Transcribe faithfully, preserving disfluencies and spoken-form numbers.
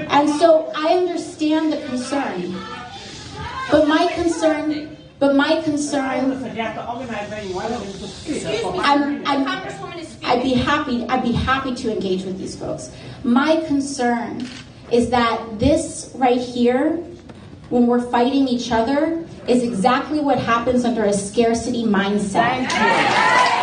And so I understand the concern. But my concern, but my concern, I'm, I'm, I'd be happy, I'd be happy to engage with these folks. My concern is that this right here, when we're fighting each other, is exactly what happens under a scarcity mindset.